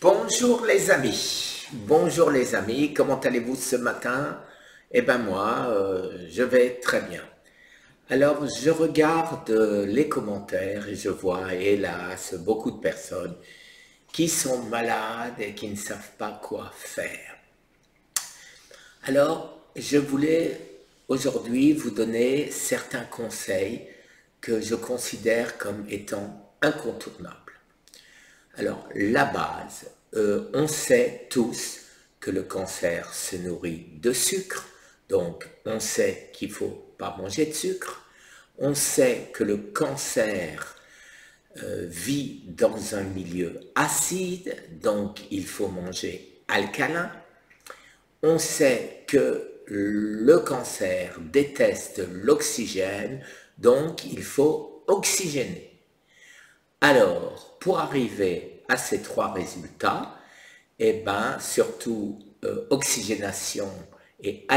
Bonjour les amis, comment allez-vous ce matin? Eh ben moi, je vais très bien. Alors je regarde les commentaires et je vois hélas beaucoup de personnes qui sont malades et qui ne savent pas quoi faire. Alors je voulais aujourd'hui vous donner certains conseils que je considère comme étant incontournables. Alors, la base, on sait tous que le cancer se nourrit de sucre, donc on sait qu'il ne faut pas manger de sucre. On sait que le cancer vit dans un milieu acide, donc il faut manger alcalin. On sait que le cancer déteste l'oxygène, donc il faut oxygéner. Alors, pour arriver à ces trois résultats, eh ben, surtout oxygénation et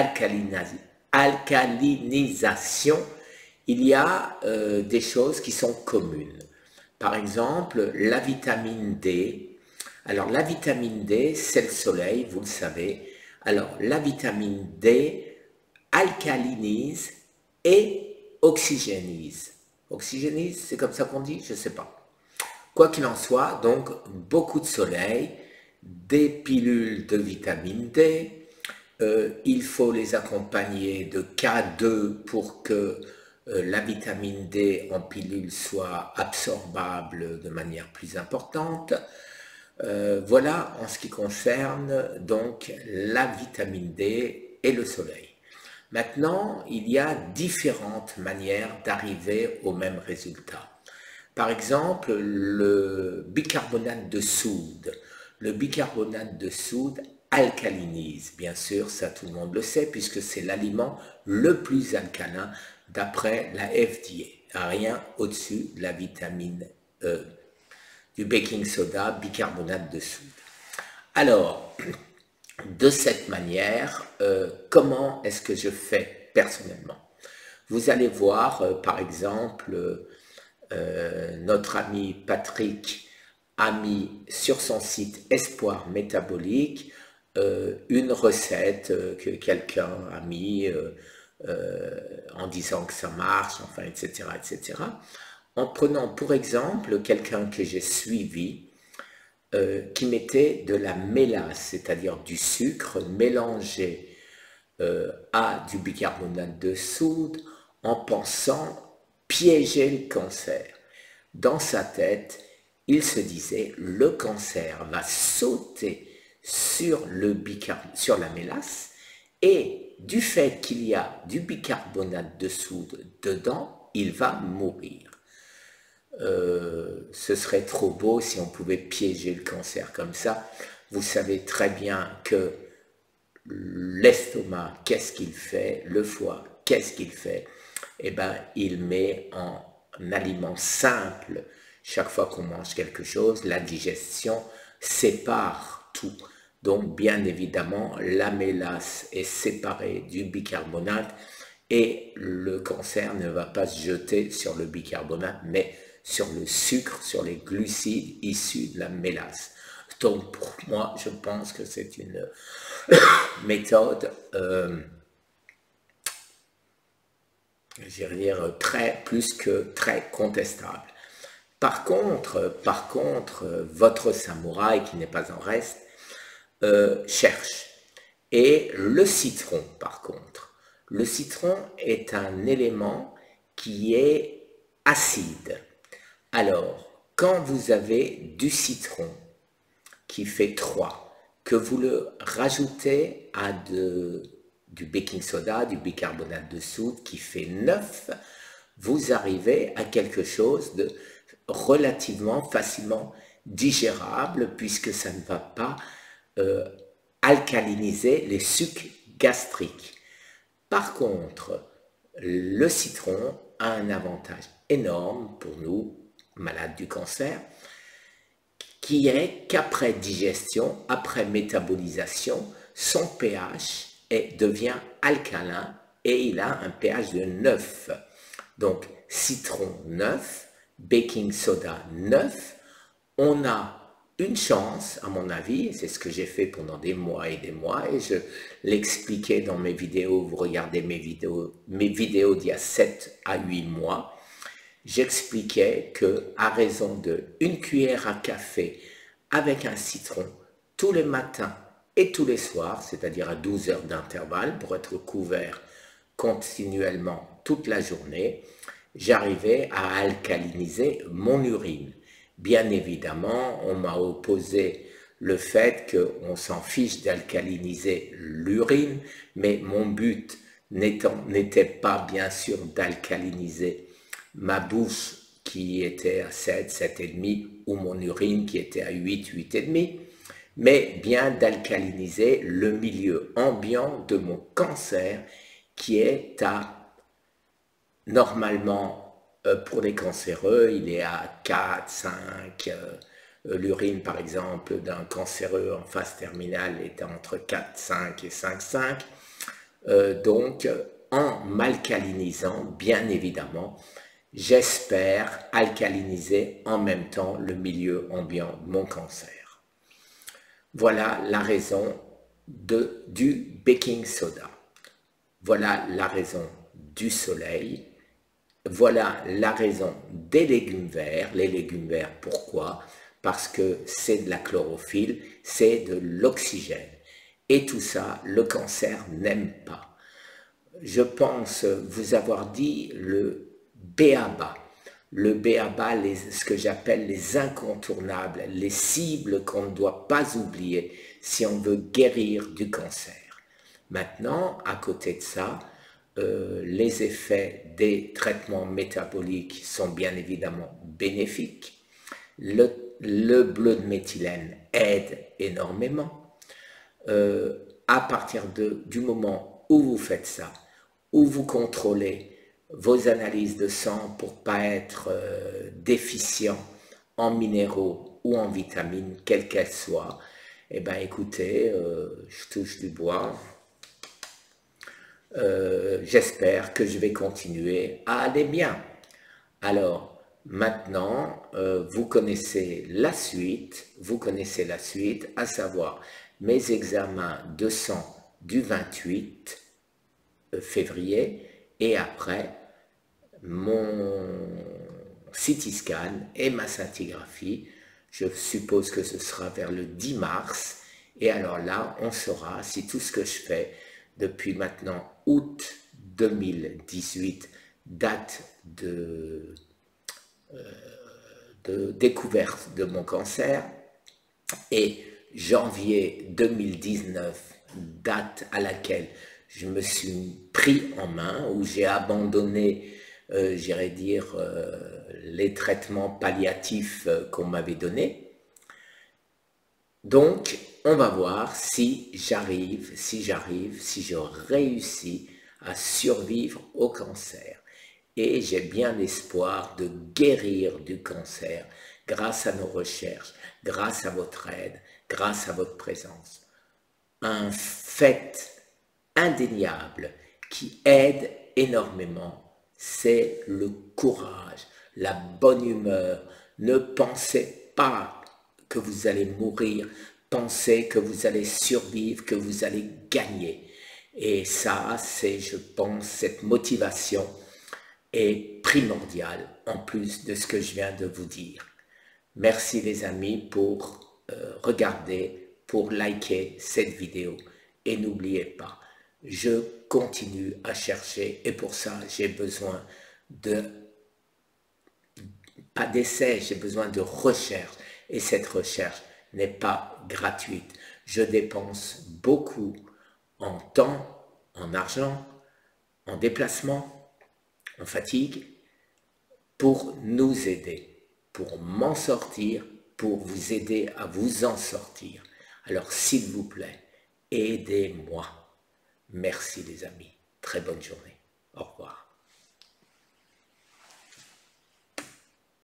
alcalinisation, il y a des choses qui sont communes. Par exemple, la vitamine D. Alors, la vitamine D, c'est le soleil, vous le savez. Alors, la vitamine D alcalinise et oxygénise. Oxygénise, c'est comme ça qu'on dit? Je ne sais pas. Quoi qu'il en soit, donc beaucoup de soleil, des pilules de vitamine D, il faut les accompagner de K2 pour que la vitamine D en pilule soit absorbable de manière plus importante. Voilà en ce qui concerne donc la vitamine D et le soleil. Maintenant, il y a différentes manières d'arriver au même résultat. Par exemple, le bicarbonate de soude. Le bicarbonate de soude alcalinise, bien sûr, ça tout le monde le sait, puisque c'est l'aliment le plus alcalin d'après la FDA. Rien au-dessus de la vitamine E, du baking soda, bicarbonate de soude. Alors, de cette manière, comment est-ce que je fais personnellement? Vous allez voir, par exemple, notre ami Patrick a mis sur son site Espoir Métabolique une recette que quelqu'un a mis en disant que ça marche, enfin, etc., etc. En prenant pour exemple quelqu'un que j'ai suivi qui mettait de la mélasse, c'est-à-dire du sucre mélangé à du bicarbonate de soude en pensant piéger le cancer. Dans sa tête, il se disait le cancer va sauter sur la mélasse et du fait qu'il y a du bicarbonate de soude dedans, il va mourir. Ce serait trop beau si on pouvait piéger le cancer comme ça. Vous savez très bien que l'estomac, qu'est-ce qu'il fait? Le foie, qu'est-ce qu'il fait? Eh bien, il met en aliment simple, chaque fois qu'on mange quelque chose, la digestion sépare tout. Donc, bien évidemment, la mélasse est séparée du bicarbonate et le cancer ne va pas se jeter sur le bicarbonate, mais sur le sucre, sur les glucides issus de la mélasse. Donc, pour moi, je pense que c'est une méthode je vais dire plus que très contestable. Par contre, votre samouraï qui n'est pas en reste cherche. Et le citron, par contre, le citron est un élément qui est acide. Alors, quand vous avez du citron qui fait 3, que vous le rajoutez à du baking soda, du bicarbonate de soude qui fait 9, vous arrivez à quelque chose de relativement facilement digérable puisque ça ne va pas alcaliniser les sucs gastriques. Par contre, le citron a un avantage énorme pour nous, malades du cancer, qui est qu'après digestion, après métabolisation, son pH devient alcalin et il a un pH de 9. Donc, citron 9, baking soda 9, on a une chance, à mon avis, c'est ce que j'ai fait pendant des mois et je l'expliquais dans mes vidéos, vous regardez mes vidéos d'il y a 7 à 8 mois, j'expliquais que à raison de 1 cuillère à café avec un citron, tous les matins et tous les soirs, c'est-à-dire à 12 heures d'intervalle pour être couvert continuellement toute la journée, j'arrivais à alcaliniser mon urine. Bien évidemment, on m'a opposé le fait qu'on s'en fiche d'alcaliniser l'urine, mais mon but n'était pas bien sûr d'alcaliniser ma bouche qui était à 7, 7,5 ou mon urine qui était à 8, 8,5, mais bien d'alcaliniser le milieu ambiant de mon cancer qui est à, normalement, pour les cancéreux, il est à 4, 5, l'urine par exemple d'un cancéreux en phase terminale est entre 4, 5 et 5, 5. Donc, en m'alcalinisant, bien évidemment, j'espère alcaliniser en même temps le milieu ambiant de mon cancer. Voilà la raison du baking soda. Voilà la raison du soleil. Voilà la raison des légumes verts. Les légumes verts, pourquoi? Parce que c'est de la chlorophylle, c'est de l'oxygène. Et tout ça, le cancer n'aime pas. Je pense vous avoir dit le b.a.-ba. Le b.a.-ba, ce que j'appelle les incontournables, les cibles qu'on ne doit pas oublier si on veut guérir du cancer. Maintenant, à côté de ça, les effets des traitements métaboliques sont bien évidemment bénéfiques. Le bleu de méthylène aide énormément. À partir du moment où vous faites ça, où vous contrôlez vos analyses de sang pour ne pas être déficient en minéraux ou en vitamines, quelles qu'elles soient, eh bien écoutez, je touche du bois. J'espère que je vais continuer à aller bien. Alors, maintenant, vous connaissez la suite, à savoir mes examens de sang du 28 février et après mon CT scan et ma scintigraphie. Je suppose que ce sera vers le 10 mars et alors là, on saura si tout ce que je fais depuis maintenant août 2018, date de découverte de mon cancer, et janvier 2019, date à laquelle je me suis pris en main, où j'ai abandonné, j'irais dire, les traitements palliatifs qu'on m'avait donnés. Donc, on va voir si je réussis à survivre au cancer. Et j'ai bien l'espoir de guérir du cancer grâce à nos recherches, grâce à votre aide, grâce à votre présence. Un fait indéniable qui aide énormément, c'est le courage, la bonne humeur. Ne pensez pas que vous allez mourir, pensez que vous allez survivre, que vous allez gagner. Et ça, c'est, je pense, cette motivation est primordiale en plus de ce que je viens de vous dire. Merci les amis pour regarder, pour liker cette vidéo. Et n'oubliez pas, je continue à chercher et pour ça, j'ai besoin pas d'essai, j'ai besoin de recherche. Et cette recherche n'est pas gratuite. Je dépense beaucoup en temps, en argent, en déplacement, en fatigue, pour nous aider, pour m'en sortir, pour vous aider à vous en sortir. Alors s'il vous plaît, aidez-moi. Merci les amis. Très bonne journée. Au revoir.